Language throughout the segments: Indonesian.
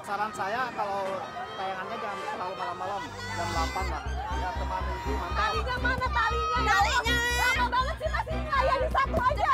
Saran saya kalau tayangannya jangan terlalu malam-malam, jam 8 lah. Ya teman ibu mantap. Talinya mana talinya? Talinya. Lama banget sih Mas, ini ngelayanin satu aja.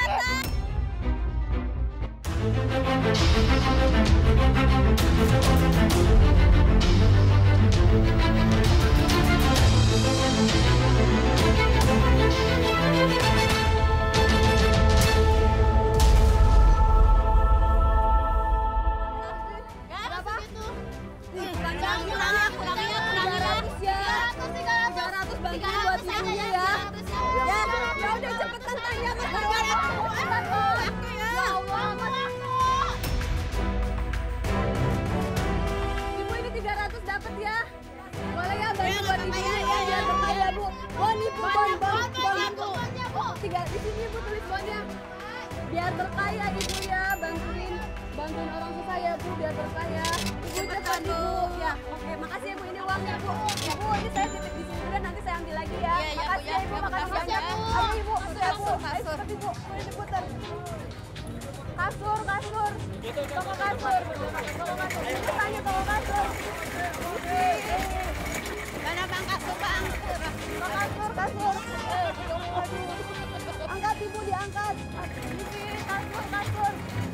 Di sini Bu tulis bonnya. Biar berkaya Ibu ya, bantuin orang susah ya Bu, biar berkaya. Ibu cepat Ibu. Ya, oke, makasih ya Bu, ini uangnya Bu. Ibu, ini saya titip di sini dulu, nanti saya ambil lagi ya. Makasih ya Ibu, makasih banyak. Ayo Ibu, kasur. Ayo cepat Ibu, ini diputar. Kasur. Toko kasur. Ini tanya toko kasur. Mana Bang kasur Bang? Kasur. Angkat Ibu, diangkat. Ini kasur.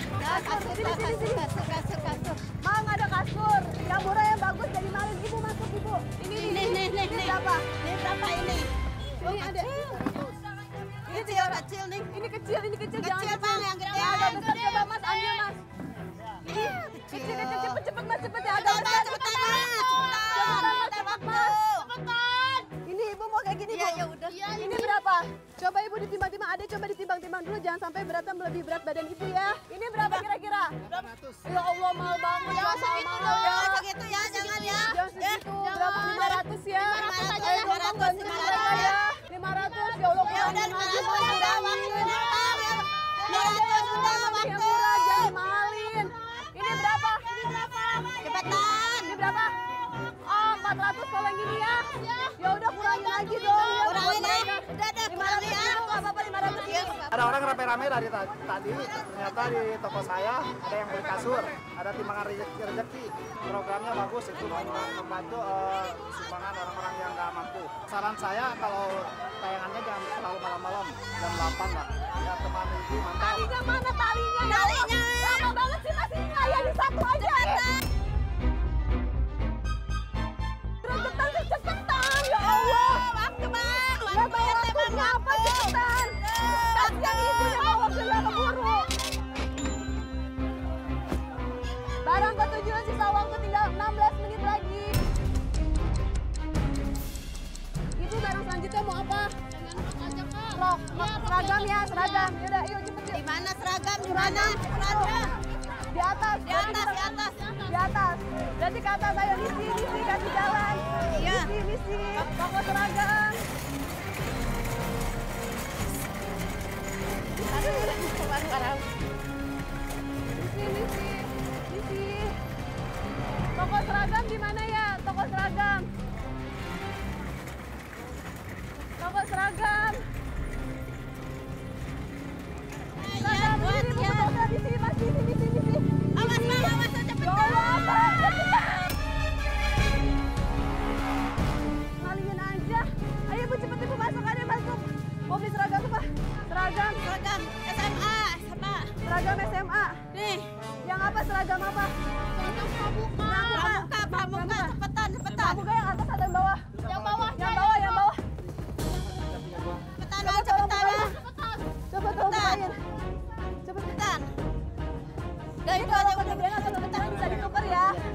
Kasur. Mau nggak ada kasur? Yang murah yang bagus dari malin. Ibu masuk Ibu. Ini berapa? Ini berapa ini? Ini ada. Ini kecil nih. Ini kecil. Kecil Jangan Bang, yang gede. ada besar, coba Mas ambil Mas. Ini Kecil, cepet Mas, cepet ya. Ada Cepetan, Cepetan Mas. Ini Ibu mau kayak gini Bu. Ya udah. Ini berapa? Coba Ibu ditimbang-timbang. Ada coba ditimbang-timbang dulu, jangan sampai beratnya melebihi berat badan Ibu ya. Ini berapa kira-kira? 500. Ya Allah, mahal banget. Jangan segitu dong. Jangan segitu ya, jangan ya. Jangan segitu. Berapa? 500 ya. 500 aja ya. 500 ya. 500 ya Allah. Ya udah 500 udah waktu. 500 udah waktu. Jangan mahalin. Ini berapa? Cepetan. Ini berapa? Oh, 400 kalau yang gini ya. Ya udah kurangin lagi dong. Ya, Kurangin ya. kurangin. Udah 500 ya. nggak apa-apa 500 ya. Ada orang rame-rame dari tadi, ternyata di toko saya ada yang beli kasur, ada timbangan rezeki. Programnya bagus, itu membantu sumbangan orang-orang yang nggak mampu. Saran saya kalau tayangannya jangan terlalu malam-malam, jam 8 lah. Ya teman ibu mantap. Talinya mana talinya? Talinya. Lama banget sih Mas, ini ngelayanin satu aja. Cepetan, ya Allah. Waktu Bang. Ya bayar waktunya apa cepetan? Kasihan ibunya mau waktunya keburu. Barang ketujuan sisa waktu tinggal 16 menit lagi. Ibu barang selanjutnya mau apa? Rok, seragam ya, seragam. Yaudah, yuk cepet yuk. Di mana seragam? Di mana? Seragam. Di atas. Di atas. Di atas. Berarti ke atas, ayo misi, kasih jalan. Iya. Misi. Toko seragam. Misi. Toko seragam di mana ya? Toko seragam. Seragam, Buat ya. Di sini, Mas, misi. Awas Bang, awas cepetan. Ngalihin aja. Ayo Bu, cepet Ibu masuk. Mau beli seragam apa? Seragam SMA. Seragam SMA. Nih. Yang apa seragam apa? Pramuka. Cepetan. Pramuka yang atas atau yang bawah? Yang bawah. Cepetan Bang, cepetan. Coba bukain. Cepetan. Dari itu aja udah bilang atau cepetan bisa ditukar ya.